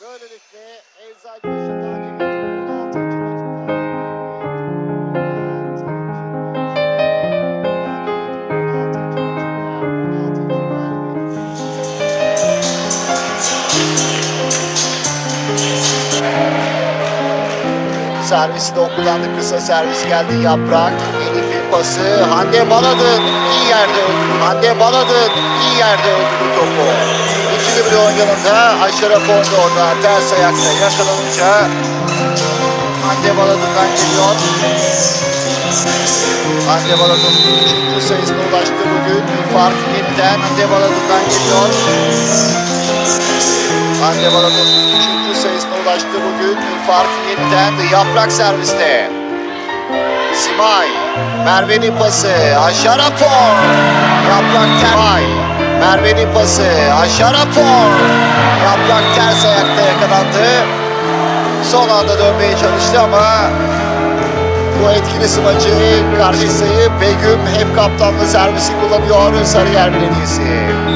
Böylelikle Eczacıbaşı'ndan Lig'in 16. Servisi de kullandı. Kısa servis geldi. Yaprak. Elif'in pası. Hande Baladın iyi yerde öldürdü. Hande Baladın iyi yerde öldürdü topu. İkili bir oyun yanında Aşaraf oldu orada. Ters ayakta yakalanınca Hande Baladın'dan geliyor. Hande Baladın 3. sayısına ulaştı bugün. Fark yeniden Hande Baladın'dan geliyor. Hande Baladın 3. sayısına ulaştı bugün. Fark yeniden Yaprak serviste. Simay. Merve'nin pası. Aşarapor. Yaprak Simay. Merve'nin pası. Aşarapor. Yaprak ters ayakta yakalandı. Son anda dönmeye çalıştı ama bu etkili smacı karşı sayı Begüm hep kaptanlı servisi kullanıyor Sarıyer Belediyesi.